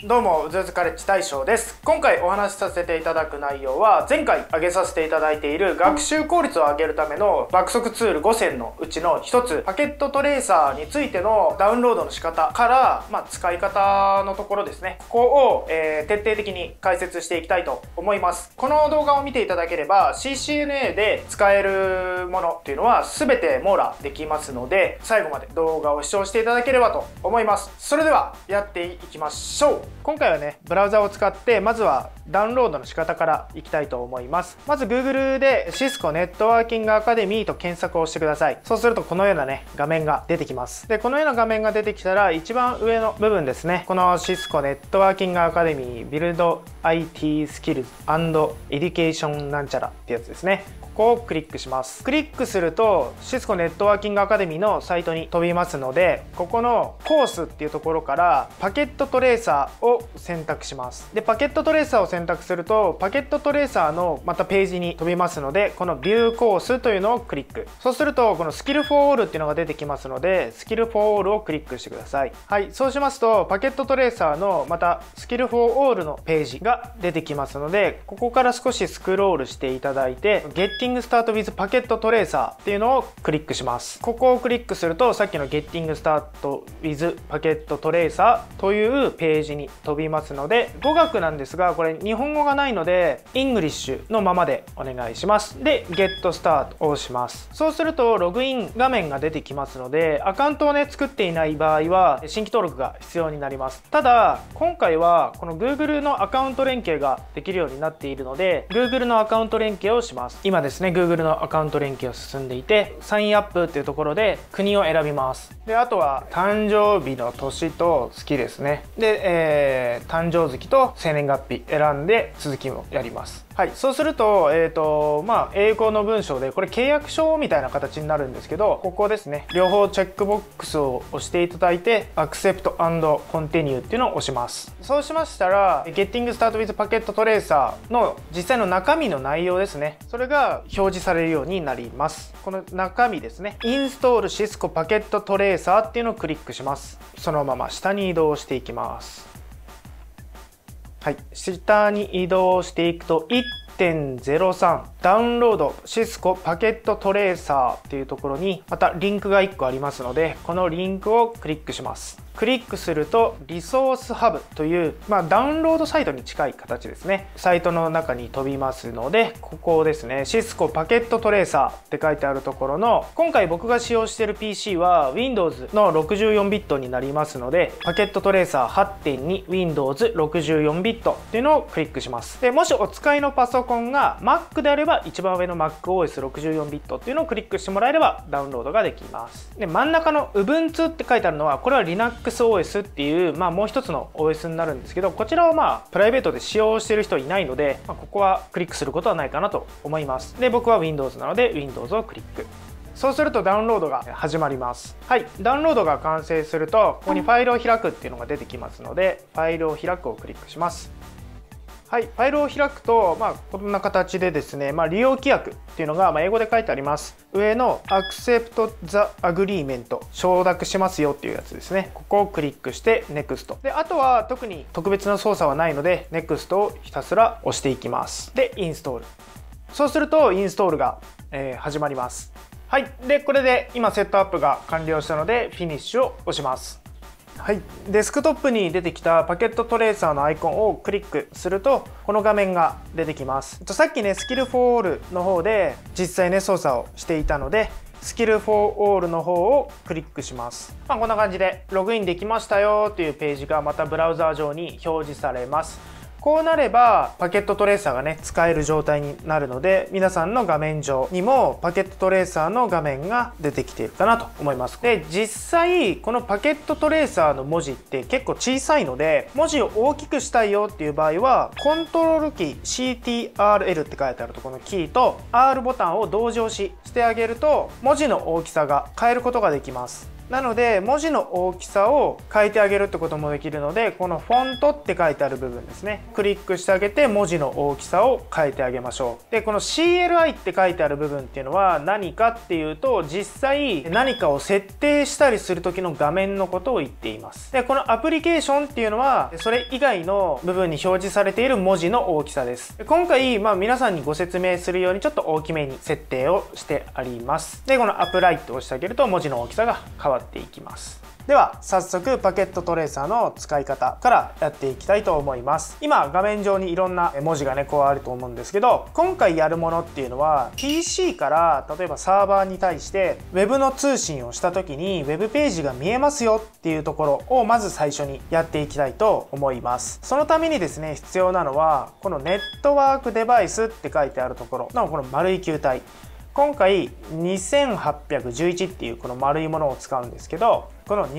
どうも、うずうずカレッジ大将です。今回お話しさせていただく内容は、前回挙げさせていただいている学習効率を上げるための爆速ツール5選のうちの1つ、パケットトレーサーについてのダウンロードの仕方から、使い方のところですね。ここを、徹底的に解説していきたいと思います。この動画を見ていただければ、CCNA で使えるものっていうのは全て網羅できますので、最後まで動画を視聴していただければと思います。それでは、やっていきましょう。今回はね、ブラウザを使ってまずはダウンロードの仕方からいきたいと思います。まず Google で Cisco ネットワーキングアカデミーと検索をしてください。そうするとこのようなね、画面が出てきます。で、このような画面が出てきたら一番上の部分ですね。この Cisco ネットワーキングアカデミー Build IT Skills and Education なんちゃらってやつですね。ここをクリックします。クリックするとシスコネットワーキングアカデミーのサイトに飛びますので、ここのコースっていうところからパケットトレーサーを選択します。で、パケットトレーサーを選択するとパケットトレーサーのまたページに飛びますので、このビューコースというのをクリック。そうするとこのスキルフォーオールっていうのが出てきますので、スキルフォーオールをクリックしてください。はい、そうしますとパケットトレーサーのまたスキルフォーオールのページが出てきますので、ここから少しスクロールしていただいて、Getting Start with パケットトレーサーっていうのをクリックします。ここをクリックするとさっきの Getting Start with パケットトレーサーというページに飛びますので、語学なんですがこれ日本語がないので English のままでお願いします。で Get Start を押します。そうするとログイン画面が出てきますので、アカウントをね作っていない場合は新規登録が必要になります。ただ今回はこの Google のアカウント連携ができるようになっているので Google のアカウント連携をします。今ですね Google のアカウント連携を進んでいて、サインアップっていうところで国を選びます。であとは誕生日の年と月ですね。で、誕生月と生年月日選んで続きもやります。はい、そうすると、英語の文章でこれ契約書みたいな形になるんですけど、ここですね、両方チェックボックスを押していただいて Accept and Continue っていうのを押します。そうしましたら Getting Start with Packet Tracer の実際の中身の内容ですね、それが表示されるようになります。この中身ですね、インストールシスコパケットトレーサーっていうのをクリックします。そのまま下に移動していきます。はい、下に移動していくと 1.03 ダウンロードシスコパケットトレーサーっていうところにまたリンクが1個ありますので、このリンクをクリックします。クリックするとリソースハブという、ダウンロードサイトに近い形ですね。サイトの中に飛びますので、ここですね、シスコパケットトレーサーって書いてあるところの、今回僕が使用している PC は Windows の64ビットになりますので、パケットトレーサー 8.2 Windows 64ビットっていうのをクリックします。でもしお使いのパソコンが Mac であれば一番上の MacOS64 ビットっていうのをクリックしてもらえればダウンロードができます。で真ん中の Ubuntu って書いてあるのは、これは LinuxOS っていう、もう一つの OS になるんですけど、こちらはプライベートで使用している人いないので、ここはクリックすることはないかなと思います。で僕は Windows なので Windows をクリック。そうするとダウンロードが始まります。はい、ダウンロードが完成するとここにファイルを開くっていうのが出てきますので、ファイルを開くをクリックします。はい、ファイルを開くと、こんな形でですね、利用規約っていうのが英語で書いてあります。上の Accept the Agreement 承諾しますよっていうやつですね。ここをクリックして Next で、あとは特に特別な操作はないので Next をひたすら押していきます。でインストール。そうするとインストールが、始まります。はい、でこれで今セットアップが完了したのでフィニッシュを押します。はい、デスクトップに出てきたパケットトレーサーのアイコンをクリックするとこの画面が出てきます。さっきねスキルフォーオールの方で実際ね操作をしていたので、スキルフォーオールの方をクリックします。こんな感じでログインできましたよっていうページがまたブラウザー上に表示されます。こうなればパケットトレーサーがね使える状態になるので、皆さんの画面上にもパケットトレーサーの画面が出てきているかなと思います。で実際このパケットトレーサーの文字って結構小さいので、文字を大きくしたいよっていう場合はコントロールキー CTRL って書いてあるところのキーと R ボタンを同時押ししてあげると文字の大きさが変えることができます。 なので文字の大きさを変えてあげるってこともできるので、このフォントって書いてある部分ですね、クリックしてあげて文字の大きさを変えてあげましょう。でこの CLI って書いてある部分っていうのは何かっていうと、実際何かを設定したりする時の画面のことを言っています。でこのアプリケーションっていうのはそれ以外の部分に表示されている文字の大きさです。で今回皆さんにご説明するようにちょっと大きめに設定をしてあります。でこのアプライトを押してあげると文字の大きさが変わっていきます。では早速パケットトレーサーの使い方からやっていきたいと思います。今画面上にいろんな文字がねこうあると思うんですけど、今回やるものっていうのは PC から例えばサーバーに対して Web の通信をした時に Web ページが見えますよっていうところをまず最初にやっていきたいと思います。そのためにですね必要なのはこのネットワークデバイスって書いてあるところのこの丸い球体、今回2811っていうこの丸いものを使うんですけど、この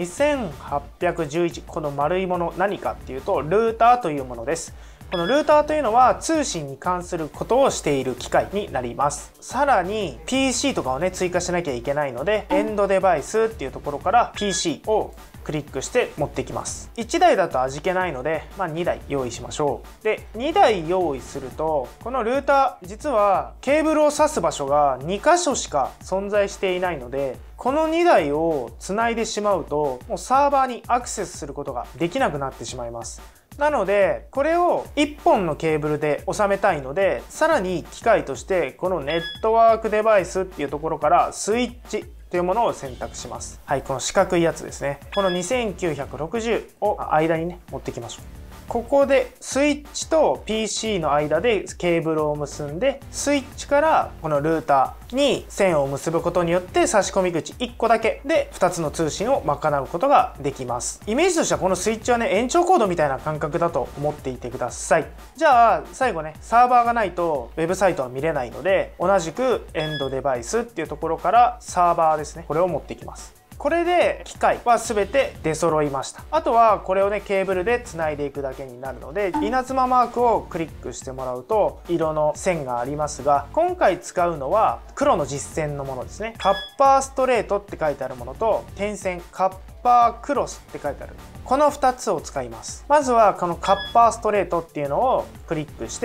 2811この丸いもの何かっていうとルーターというものです。このルーターというのは通信に関することをしている機械になります。さらに PC とかをね追加しなきゃいけないのでエンドデバイスっていうところから PC をクリックして持ってきます。1台だと味気ないので、2台用意しましょう。で2台用意するとこのルーター実はケーブルを挿す場所が2箇所しか存在していないので、この2台をつないでしまうともうサーバーにアクセスすることができなくなってしまいます。なのでこれを1本のケーブルで収めたいので、さらに機械としてこのネットワークデバイスっていうところからスイッチというものを選択します。はい、この四角いやつですね。この2960を間にね持ってきましょう。ここでスイッチと PC の間でケーブルを結んで、スイッチからこのルーターに線を結ぶことによって差し込み口1個だけで2つの通信を賄うことができます。イメージとしてはこのスイッチはね延長コードみたいな感覚だと思っていてください。じゃあ最後ねサーバーがないとウェブサイトは見れないので、同じくエンドデバイスっていうところからサーバーですね、これを持ってきます。これで機械は全て出揃いました。あとはこれをねケーブルでつないでいくだけになるので、稲妻マークをクリックしてもらうと色の線がありますが、今回使うのは黒の実線のものですね。カッパーストレートって書いてあるものと点線カッパークロスって書いてある、この2つを使います。まずはこのカッパーストレートっていうのをクリックして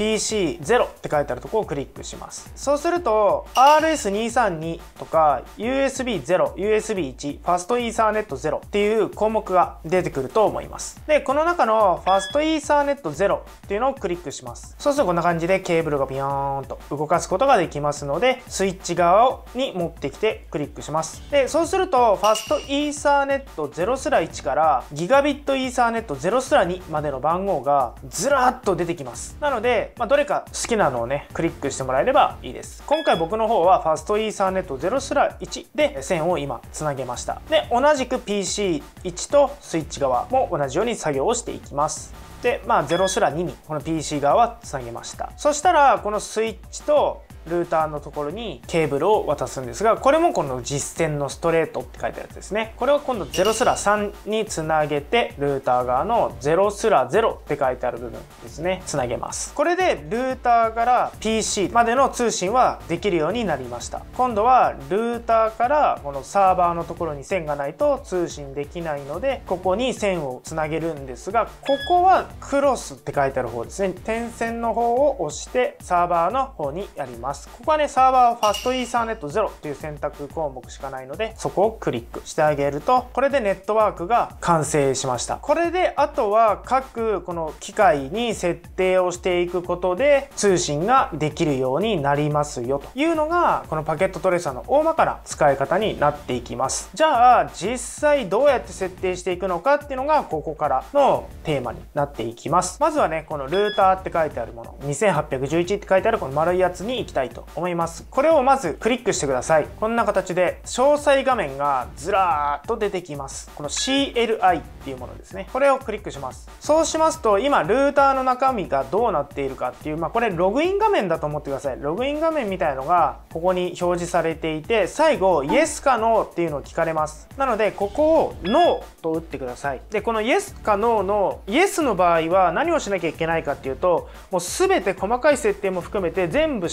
PC0 って書いてあるところをクリックします。そうすると RS232 とか USB0、USB1、ファストイーサーネット0っていう項目が出てくると思います。でこの中のファストイーサーネット0っていうのをクリックします。そうするとこんな感じでケーブルがビヨーンと動かすことができますので、スイッチ側に持ってきてクリックします。でそうするとファストイーサーネット0スラ1からギガビットイーサーネット0スラ2までの番号がずらっと出てきます。なので、どれか好きなのをねクリックしてもらえればいいです。今回僕の方はファストイーサーネット0スラ1で線を今つなげました。で同じく PC1 とスイッチ側も同じように作業をしていきます。で0スラ2にこの PC 側はつなげました。そしたらこのスイッチとルーターのところにケーブルを渡すんですが、これもこの実線のストレートって書いてあるやつですね。これを今度0スラ3につなげてルーター側の0スラ0って書いてある部分ですねつなげます。これでルーターから PC までの通信はできるようになりました。今度はルーターからこのサーバーのところに線がないと通信できないので、ここに線をつなげるんですが、ここはクロスって書いてある方ですね。点線の方を押してサーバーの方にやります。ここはねサーバーはファストイーサーネット0という選択項目しかないので、そこをクリックしてあげるとこれでネットワークが完成しました。これであとは各この機械に設定をしていくことで通信ができるようになりますよというのがこのパケットトレーサーの大まかな使い方になっていきます。じゃあ実際どうやって設定していくのかっていうのがここからのテーマになっていきます。まずはねこのルーターって書いてあるもの2811って書いてあるこの丸いやつに行きたいと思います。これをまずクリックしてください。こんな形で詳細画面がずらーっと出てきます。この CLI っていうものですね。これをクリックします。そうしますと今ルーターの中身がどうなっているかっていう、これログイン画面だと思ってください。ログイン画面みたいのがここに表示されていて、最後 Yes か No っていうのを聞かれます。なのでここを No と打ってください。でこの Yes か No の Yes の場合は何をしなきゃいけないかっていうと、もう全て細かい設定も含めて全部手動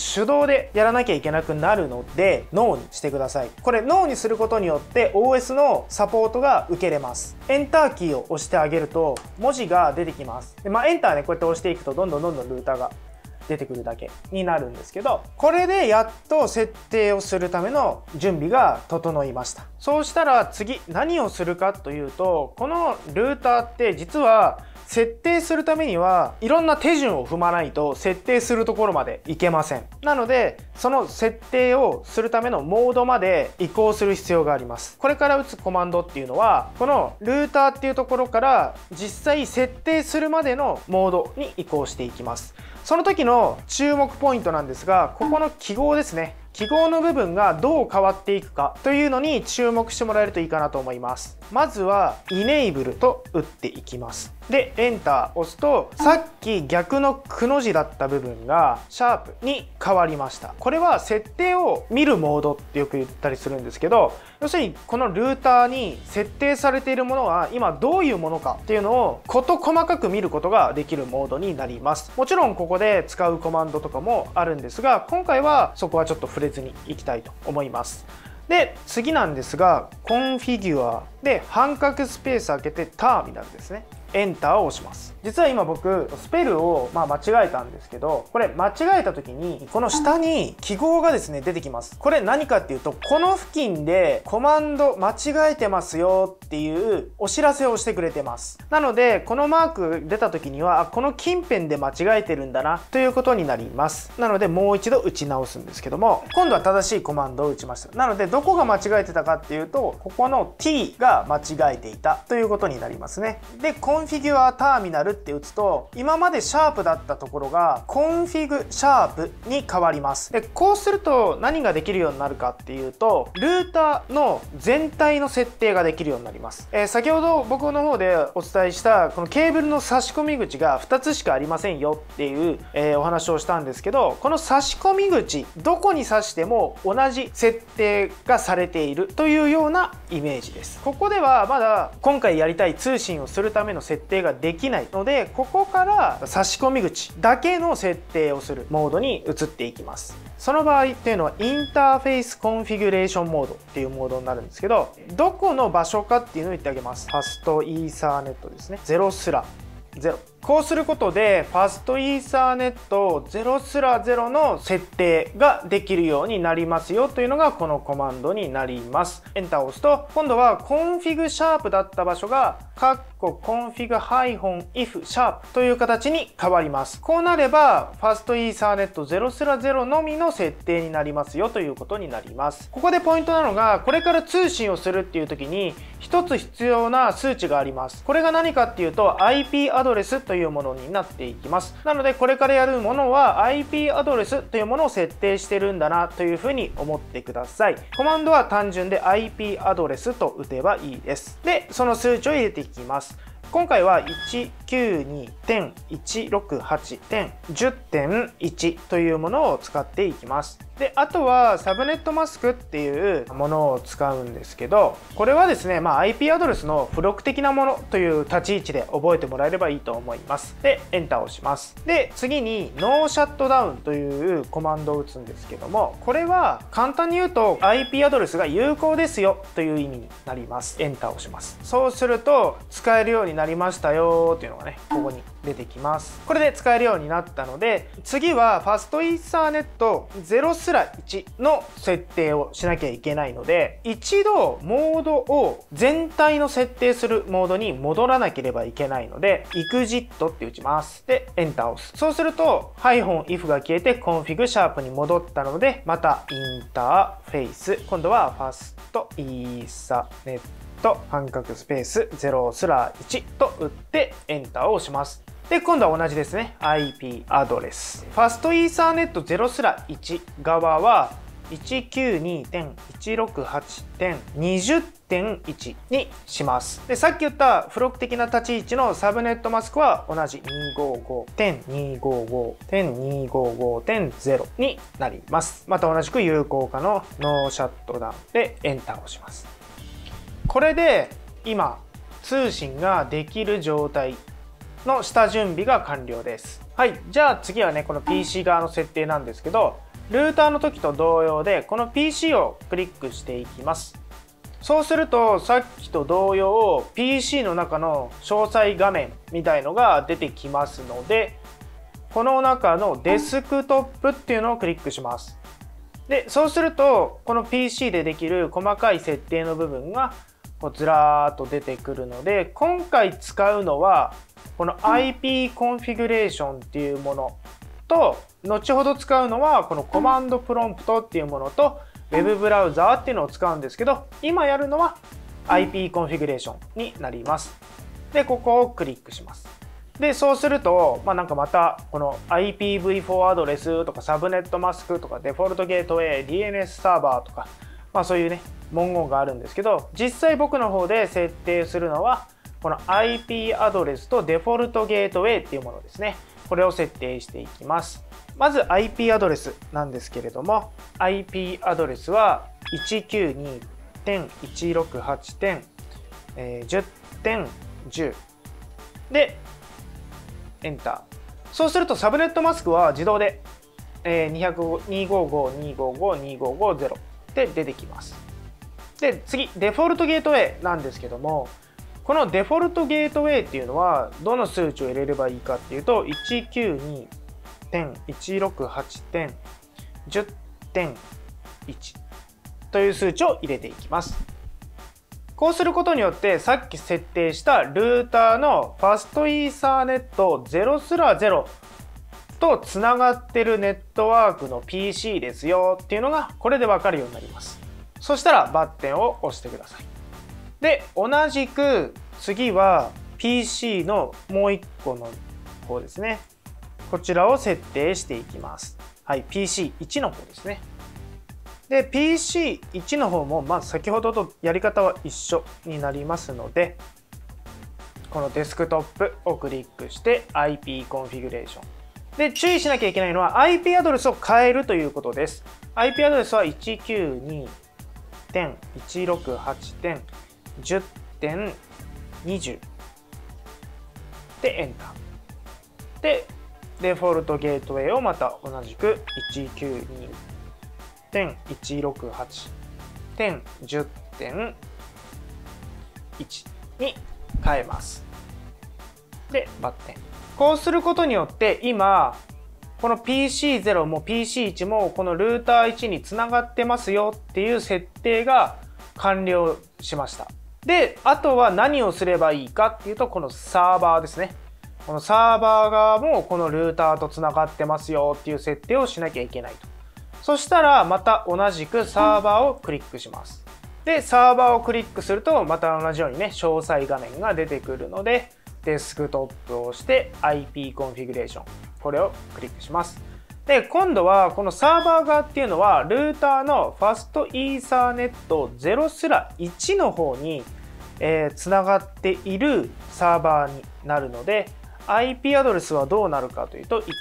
動でやらなきゃいけなくなるので、ノーにしてください。これノーにすることによって OS のサポートが受けれます。エンターキーを押してあげると文字が出てきます。で、エンターね、こうやって押していくとどんどんルーターが出てくるだけになるんですけど、これでやっと設定をするための準備が整いました。そうしたら次何をするかというと、このルーターって実は設定するためにはいろんな手順を踏まないと設定するところまでいけません。なのでその設定をするためのモードまで移行する必要があります。これから打つコマンドっていうのはこのルーターっていうところから実際設定するまでのモードに移行していきます。その時の注目ポイントなんですが、ここの記号ですね。記号の部分がどう変わっていくかというのに注目してもらえるといいかなと思います。まずは Enable と打っていきます。で、エンター押すと、さっき逆のくの字だった部分がシャープに変わりました。これは設定を見るモードってよく言ったりするんですけど、要するにこのルーターに設定されているものは今どういうものかっていうのを事細かく見ることができるモードになります。もちろんここで使うコマンドとかもあるんですが、今回はそこはちょっと触れずにいきたいと思います。で、次なんですが、コンフィギュアで半角スペース開けてターミナルですね。エンターを押します。実は今僕スペルを間違えたんですけど、これ間違えた時にこの下に記号がですね出てきます。これ何かっていうと、この付近でコマンド間違えてますよっていうお知らせをしてくれてます。なのでこのマーク出た時にはこの近辺で間違えてるんだなということになります。なのでもう一度打ち直すんですけども、今度は正しいコマンドを打ちました。なのでどこが間違えてたかっていうと、ここの T が間違えていたということになりますね。で、コンフィギュアターミナルって打つと、今までシャープだったところがコンフィグシャープに変わります。で、こうすると何ができるようになるかっていうと、ルーターの全体の設定ができるようになります。先ほど僕の方でお伝えしたこのケーブルの差し込み口が2つしかありませんよっていう、お話をしたんですけど、この差し込み口どこに差しても同じ設定がされているというようなイメージです。ここではまだ今回やりたい通信をするための設定ができないので、ここから差し込み口だけの設定をするモードに移っていきます。その場合っていうのはインターフェースコンフィギュレーションモードっていうモードになるんですけど、どこの場所かっていうのを言ってあげます。ファストイーサーネットですね。0すら0。こうすることでファストイーサーネット0すら0の設定ができるようになりますよというのがこのコマンドになります。エンターを押すと今度はコンフィグシャープだった場所がコンフィグ -if シャープという形に変わります。こうなればファストイーサーネット0すら0のみの設定になりますよということになります。ここでポイントなのが、これから通信をするっていう時に一つ必要な数値があります。これが何かっていうと IP アドレスというものになっていきます。なのでこれからやるものは IP アドレスというものを設定してるんだなというふうに思ってください。コマンドは単純で IP アドレスと打てばいいです。で、その数値を入れていきます。今回は 192.168.10.1 というものを使っていきます。で、あとはサブネットマスクっていうものを使うんですけど、これはですね、IP アドレスの付録的なものという立ち位置で覚えてもらえればいいと思います。で、エンターを押します。で、次にノーシャットダウンというコマンドを打つんですけども、これは簡単に言うと IP アドレスが有効ですよという意味になります。エンターを押します。そうすると使えるようになりましたよっていうのがね、ここに出てきます。これで使えるようになったので、次はファストイーサーネット0すら1の設定をしなきゃいけないので、一度モードを全体の設定するモードに戻らなければいけないので、EXIT って打ちます。で、エンターを押す。そうすると-if が消えてコンフィグシャープに戻ったので、またインターフェイス、今度はファストイーサネット半角スペース0すら1と打ってエンターを押します。で、今度は同じですね。IP アドレス。ファストイーサーネット0すら1側は 192.168.20.1 にします。で、さっき言った付録的な立ち位置のサブネットマスクは同じ 255.255.255.0 になります。また同じく有効化のノーシャットダウンでエンターを押します。これで今通信ができる状態の下準備が完了です。はい、じゃあ次はね、この PC 側の設定なんですけど、 ルーターの時と同様でこの PC をクリックしていきます。そうするとさっきと同様 PC の中の詳細画面みたいのが出てきますので、この中のデスクトップっていうのをクリックします。でそうするとこの PC でできる細かい設定の部分がこうずらーっと出てくるので、今回使うのはこの IP コンフィグレーションっていうものと、後ほど使うのはこのコマンドプロンプトっていうものと Web ブラウザーっていうのを使うんですけど、今やるのは IP コンフィグレーションになります。でここをクリックします。でそうすると、なんかまたこの IPv4 アドレスとかサブネットマスクとかデフォルトゲートウェイ DNS サーバーとか、そういうね文言があるんですけど、実際僕の方で設定するのはこの IP アドレスとデフォルトゲートウェイっていうものですね。これを設定していきます。まず IP アドレスなんですけれども、 IP アドレスは 192.168.10.10 でエンター。そうするとサブネットマスクは自動で255.255.255.0で出てきます。で次デフォルトゲートウェイなんですけども、このデフォルトゲートウェイっていうのはどの数値を入れればいいかっていうと 192.168.10.1 という数値を入れていきます。こうすることによってさっき設定したルーターのファストイーサーネット0すら0とつながってるネットワークの PC ですよっていうのがこれで分かるようになります。そしたらバッテンを押してください。で同じく次は PC のもう1個の方ですね。こちらを設定していきます。はい、PC1 の方ですね。で PC1 の方も先ほどとやり方は一緒になりますので、このデスクトップをクリックして IP コンフィグレーションで注意しなきゃいけないのは IP アドレスを変えるということです。 IP アドレスは 192.168.10.20 でエンターでデフォルトゲートウェイをまた同じく 192.168.10.1 に変えます。でバッテン。こうすることによって今この PC0 も PC1 もこのルーター1につながってますよっていう設定が完了しました。であとは何をすればいいかっていうと、このサーバーですね。このサーバー側もこのルーターとつながってますよっていう設定をしなきゃいけないと。そしたらまた同じくサーバーをクリックします。でサーバーをクリックするとまた同じようにね詳細画面が出てくるので、デスクトップをして IP コンフィグレーション、これをクリックします。で今度はこのサーバー側っていうのはルーターのファストイーサーネット0すら1の方につながっているサーバーになるので、 IP アドレスはどうなるかというと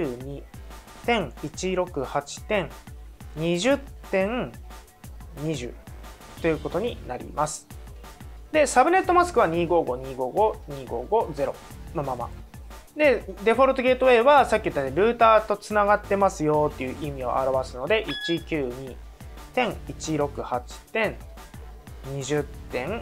192.168.20.20 ということになります。でサブネットマスクは 255.255.255.0 のままで、デフォルトゲートウェイはさっき言ったようにルーターとつながってますよっていう意味を表すので 192.168.20.1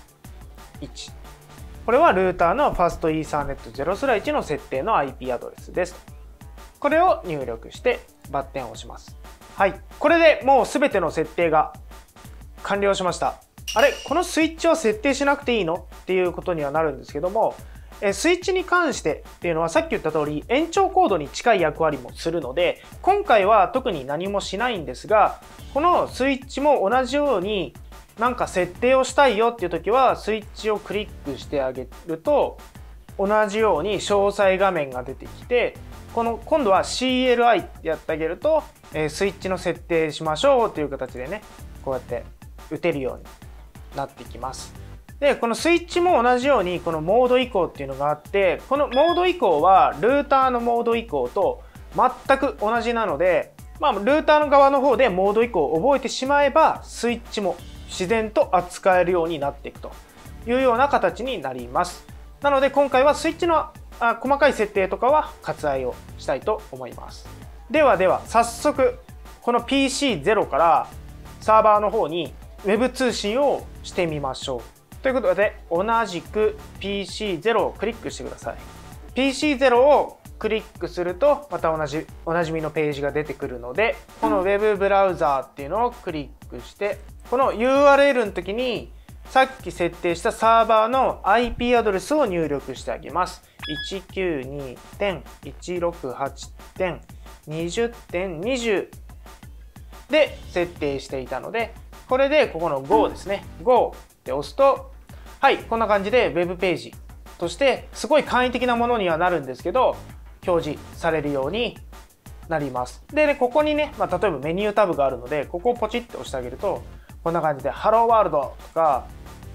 これはルーターのファストイーサーネット0すら1の設定の IP アドレスです。これを入力してバッテンを押します。はい、これでもう全ての設定が完了しました。あれ、このスイッチは設定しなくていいのっていうことにはなるんですけども、スイッチに関してっていうのはさっき言った通り延長コードに近い役割もするので、今回は特に何もしないんですが、このスイッチも同じようになんか設定をしたいよっていう時はスイッチをクリックしてあげると同じように詳細画面が出てきて、今度は CLI ってやってあげるとスイッチの設定しましょうという形でね、こうやって打てるようになってきます。でこのスイッチも同じようにこのモード移行っていうのがあって、このモード移行はルーターのモード移行と全く同じなので、ルーターの側の方でモード移行を覚えてしまえばスイッチも自然と扱えるようになっていくというような形になります。なので今回はスイッチの細かい設定とかは割愛をしたいと思います。では早速この PC0 からサーバーの方に Web 通信をしてみましょう。ということで、同じく PC0 をクリックしてください。PC0 をクリックすると、またおなじみのページが出てくるので、この Web ブラウザーっていうのをクリックして、この URL の時に、さっき設定したサーバーの IP アドレスを入力してあげます。192.168.20.20 で設定していたので、これでここの Go ですね。Go って押すと、はい、こんな感じで Web ページとしてすごい簡易的なものにはなるんですけど、表示されるようになります。で、ここにね、例えばメニュータブがあるので、ここをポチッと押してあげると、こんな感じで Hello World とか、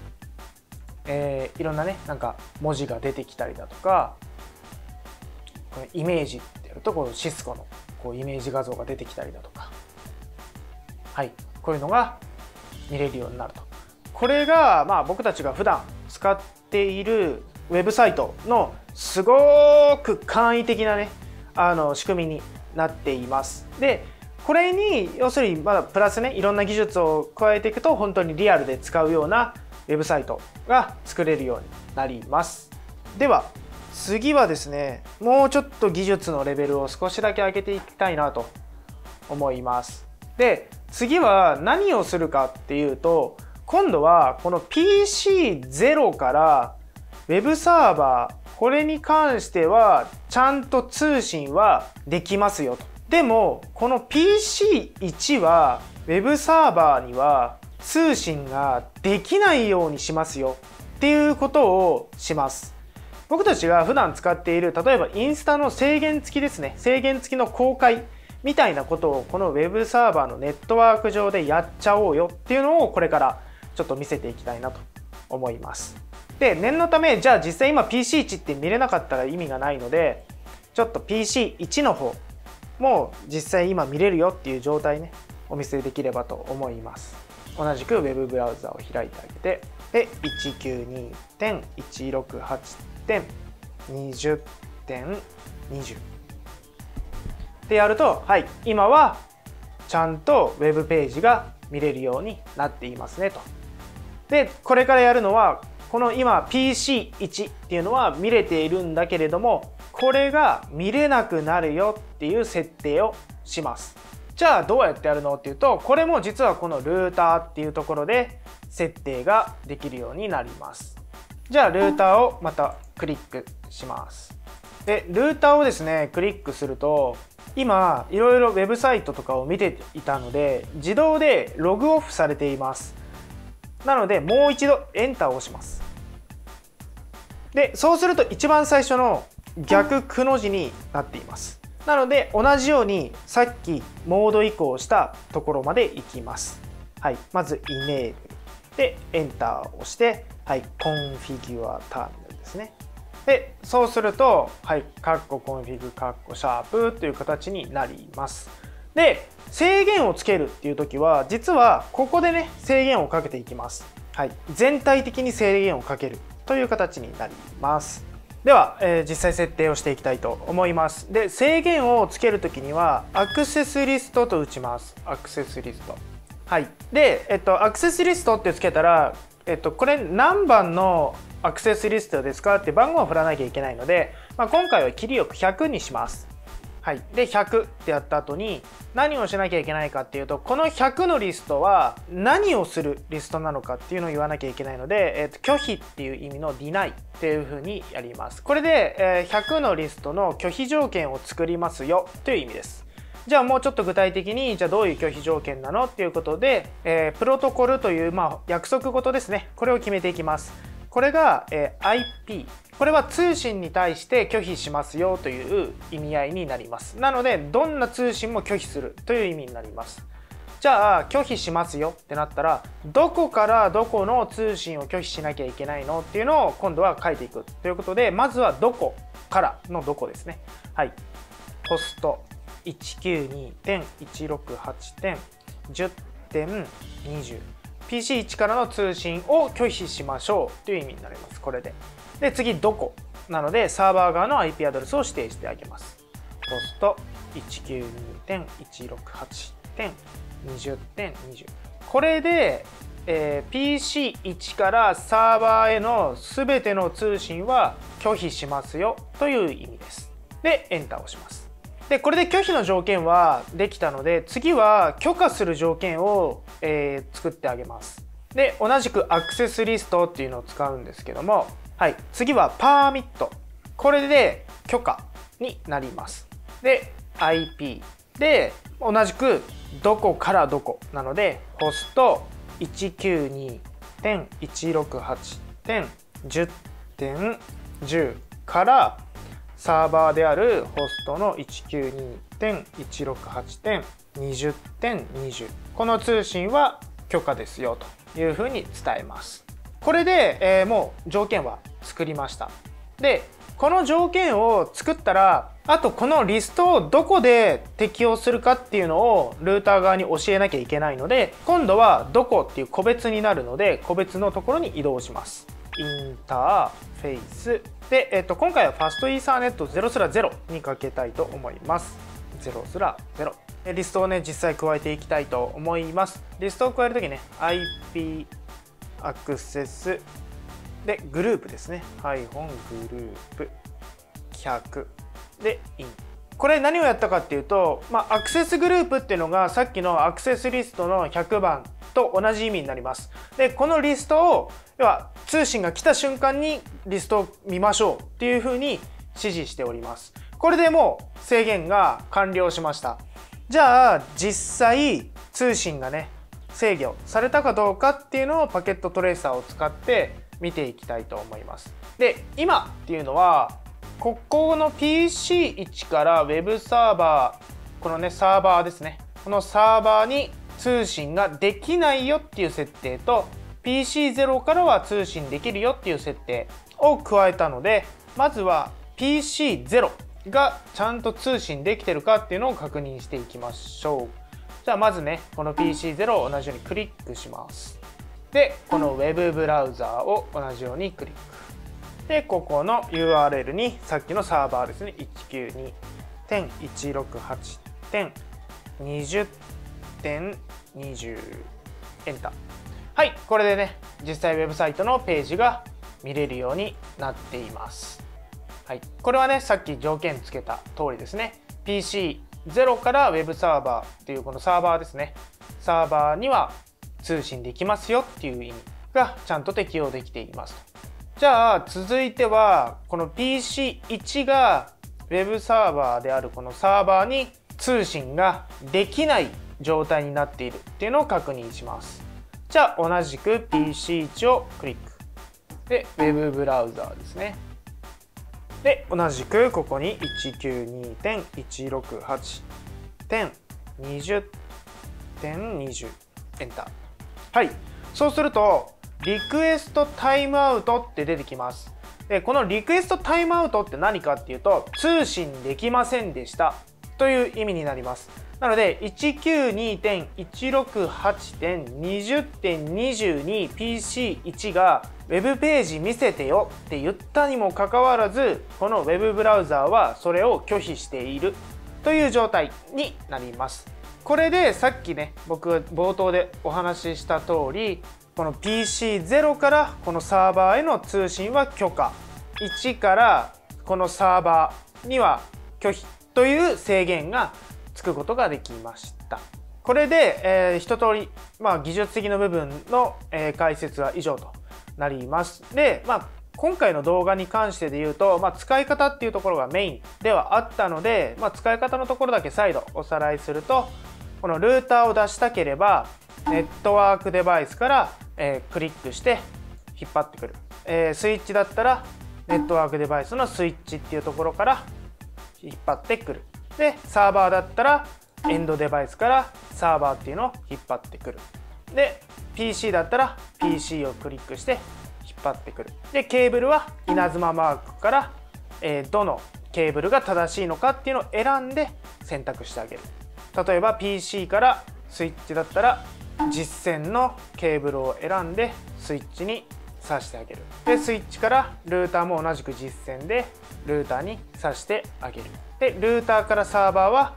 いろんなね、なんか文字が出てきたりだとか、このイメージってやると、このシスコのこうイメージ画像が出てきたりだとか、はい、こういうのが見れるようになると。これが僕たちが普段使っているウェブサイトのすごく簡易的なね、仕組みになっています。で、これに要するにプラスね、いろんな技術を加えていくと本当にリアルで使うようなウェブサイトが作れるようになります。では次はですね、もうちょっと技術のレベルを少しだけ上げていきたいなと思います。で、次は何をするかっていうと、今度はこの PC0 からウェブサーバー、これに関してはちゃんと通信はできますよと。でもこの PC1 はウェブサーバーには通信ができないようにしますよっていうことをします。僕たちが普段使っている、例えばインスタの制限付きですね、制限付きの公開みたいなことをこのウェブサーバーのネットワーク上でやっちゃおうよっていうのをこれからちょっと見せていきたいなと思います。で、念のため、じゃあ実際今 PC1 って見れなかったら意味がないので、ちょっと PC1 の方も実際今見れるよっていう状態ね、お見せできればと思います。同じく Web ブラウザを開いてあげて、で 192.168.20.20 でやると、はい、今はちゃんと Web ページが見れるようになっていますねと。で、これからやるのは、この今 PC1 っていうのは見れているんだけれども、これが見れなくなるよっていう設定をします。じゃあどうやってやるのっていうと、これも実はこのルーターっていうところで設定ができるようになります。じゃあルーターをまたクリックします。で、ルーターをですね、クリックすると、今いろいろウェブサイトとかを見ていたので、自動でログオフされています。なのでもう一度エンターを押します。で、そうすると一番最初の逆くの字になっています。なので同じようにさっきモード移行したところまで行きます。はい、まずイネーブルでエンターを押して、はい、コンフィギュアターミナルですね。で、そうすると、はい、カッココンフィグカッコシャープという形になります。で、制限をつけるっていう時は、実はここでね、制限をかけていきます。はい、全体的に制限をかけるという形になります。では、実際設定をしていきたいと思います。で、制限をつけるときには、アクセスリストと打ちます。アクセスリスト。はい。で、アクセスリストってつけたら、これ何番のアクセスリストですかって番号を振らなきゃいけないので、今回は切りよく100にします。はい。で、100ってやった後に何をしなきゃいけないかっていうと、この100のリストは何をするリストなのかっていうのを言わなきゃいけないので、拒否っていう意味の deny っていう風にやります。これで、100のリストの拒否条件を作りますよという意味です。じゃあもうちょっと具体的に、じゃあどういう拒否条件なのっていうことで、プロトコルという約束事ですね。これを決めていきます。これが、IP。これは通信に対して拒否しますよという意味合いになります。なので、どんな通信も拒否するという意味になります。じゃあ、拒否しますよってなったら、どこからどこの通信を拒否しなきゃいけないのっていうのを今度は書いていくということで、まずはどこからのどこですね。はい。ホスト 192.168.10.20。PC1 からの通信を拒否しましょうという意味になります。これで。で、次、どこなので、サーバー側の IP アドレスを指定してあげます。ホスト 192.168.10.20 点20点20。これで、PC1 からサーバーへの全ての通信は拒否しますよという意味です。でエンターを押します。でこれで拒否の条件はできたので、次は許可する条件を、作ってあげます。で同じくアクセスリストっていうのを使うんですけども、はい、次はパーミット。これで許可になります。で IP で同じくどこからどこなので、ホスト 192.168.10.10 からサーバーであるホストの 192.168.20.20 この通信は許可ですよというふうに伝えます。これで、もう条件は作りました。でこの条件を作ったら、あとこのリストをどこで適用するかっていうのをルーター側に教えなきゃいけないので、今度はどこっていう個別になるので、個別のところに移動します。インターフェイスで、今回はファストイーサーネット0すら0にかけたいと思います。0すら0。リストをね実際加えていきたいと思います。リストを加えるときね、 IP アクセスでグループですね、グループ100でイン。これ何をやったかっていうと、アクセスグループっていうのがさっきのアクセスリストの100番と同じ意味になります。でこのリストを要は通信が来た瞬間にリストを見ましょうっていうふうに指示しております。これでもう制限が完了しました。じゃあ実際通信がね制御されたかどうかっていうのをパケットトレーサーを使って見ていきたいと思います。で今っていうのはここの PC1 から Web サーバー、このねサーバーですね、このサーバーに通信ができないよっていう設定と PC0 からは通信できるよっていう設定を加えたので、まずは PC0 がちゃんと通信できてるかっていうのを確認していきましょう。じゃあまずねこの PC0 を同じようにクリックします。でこの Web ブラウザーを同じようにクリックで、ここの URL にさっきのサーバーですね 192.168.20.20 エンター。はい、これでね実際ウェブサイトのページが見れるようになっています。はい、これはねさっき条件つけた通りですね。 PC0 から Web サーバーっていうこのサーバーですね、サーバーには通信できますよっていう意味がちゃんと適用できています。じゃあ続いてはこの PC1 が Web サーバーであるこのサーバーに通信ができない状態になっているっていうのを確認します。じゃあ同じく PC1 をクリックで Web ブラウザーですね。で同じくここに 192.168.20.20 エンター。はい、そうするとリクエストタイムアウトって出てきます。でこのリクエストタイムアウトって何かっていうと、通信できませんでしたという意味になります。なので 192.168.20.20 に PC1 が Web ページ見せてよって言ったにもかかわらず、この Web ブラウザーはそれを拒否しているという状態になります。これでさっきね僕が冒頭でお話しした通り、この PC0 からこのサーバーへの通信は許可、1からこのサーバーには拒否という制限がつくことができました。これで、一通り、技術的な部分の、解説は以上となります。で、今回の動画に関してで言うと、使い方っていうところがメインではあったので、使い方のところだけ再度おさらいすると、このルーターを出したければネットワークデバイスから、クリックして引っ張ってくる、スイッチだったらネットワークデバイスのスイッチっていうところから引っ張ってくる。でサーバーだったらエンドデバイスからサーバーっていうのを引っ張ってくる。で PC だったら PC をクリックして引っ張ってくる。でケーブルは稲妻マークから、どのケーブルが正しいのかっていうのを選んで選択してあげる。例えば PC からスイッチだったら実線のケーブルを選んでスイッチに挿してあげる。でスイッチからルーターも同じく実線でルーターに挿してあげる。でルーターからサーバーは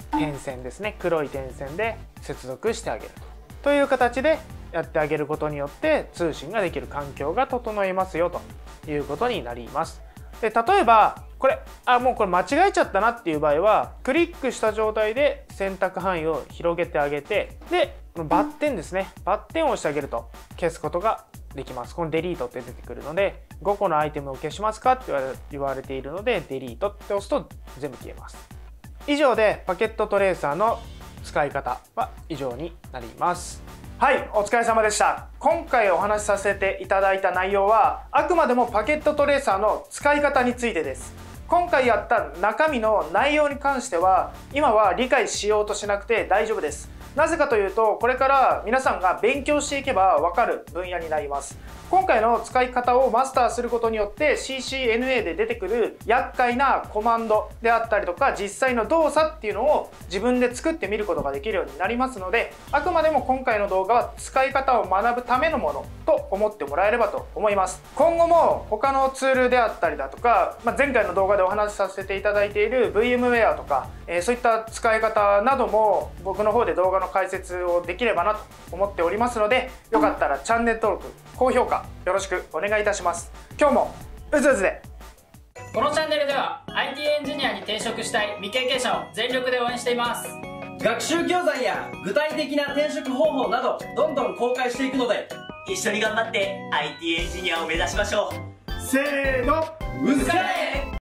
点線ですね、黒い点線で接続してあげるという形でやってあげることによって通信ができる環境が整いますよということになります。で例えばもうこれ間違えちゃったなっていう場合は、クリックした状態で選択範囲を広げてあげて、でバッテンですね、バッテンを押してあげると消すことができます。このデリートって出てくるので、5個のアイテムを消しますかって言われているので、デリートって押すと全部消えます。以上でパケットトレーサーの使い方は以上になります。はい、お疲れ様でした。今回お話しさせていただいた内容は、あくまでもパケットトレーサーの使い方についてです。今回やった中身の内容に関しては、今は理解しようとしなくて大丈夫です。なぜかというと、これから皆さんが勉強していけば分かる分野になります。今回の使い方をマスターすることによって CCNA で出てくる厄介なコマンドであったりとか、実際の動作っていうのを自分で作ってみることができるようになりますので、あくまでも今回の動画は使い方を学ぶためのものと思ってもらえればと思います。今後も他のツールであったりだとか、前回の動画でお話しさせていただいている VMware とか、そういった使い方なども僕の方で動画の解説をできればなと思っておりますので、よかったらチャンネル登録、高評価よろしくお願いいたします。今日もうずうずで。 このチャンネルでは IT エンジニアに転職したい未経験者を全力で応援しています。 学習教材や具体的な転職方法などどんどん公開していくので、 一緒に頑張って IT エンジニアを目指しましょう。 せーの、 うずかれ